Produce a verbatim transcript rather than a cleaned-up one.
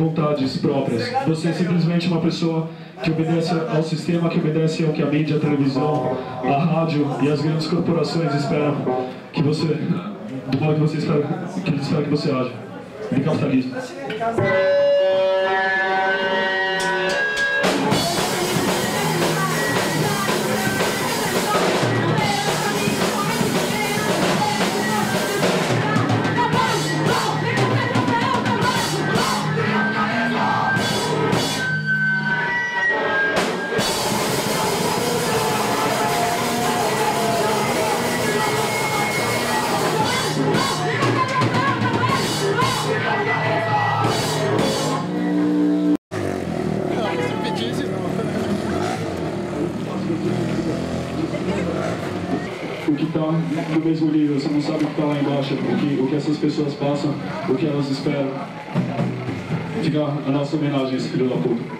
vontades próprias. Você é simplesmente uma pessoa que obedece ao sistema, que obedece ao que a mídia, a televisão, a rádio e as grandes corporações esperam que você, do modo que você espera, que eles esperam que você haja. De capitalismo. O que está no mesmo nível, você não sabe o que está lá embaixo, o que, o que essas pessoas passam, o que elas esperam. Fica a nossa homenagem a esse filho da puta.